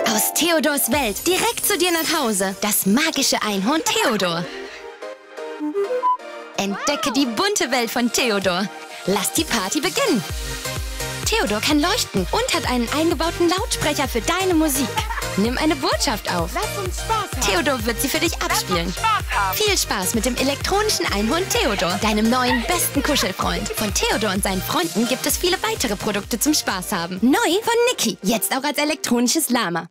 Aus Theodors Welt direkt zu dir nach Hause. Das magische Einhorn Theodor. Entdecke die bunte Welt von Theodor. Lass die Party beginnen. Theodor kann leuchten und hat einen eingebauten Lautsprecher für deine Musik. Nimm eine Botschaft auf. Lass uns Spaß haben. Theodor wird sie für dich abspielen. Viel Spaß mit dem elektronischen Einhorn Theodor, deinem neuen besten Kuschelfreund. Von Theodor und seinen Freunden gibt es viele weitere Produkte zum Spaß haben. Neu von Niki, jetzt auch als elektronisches Lama.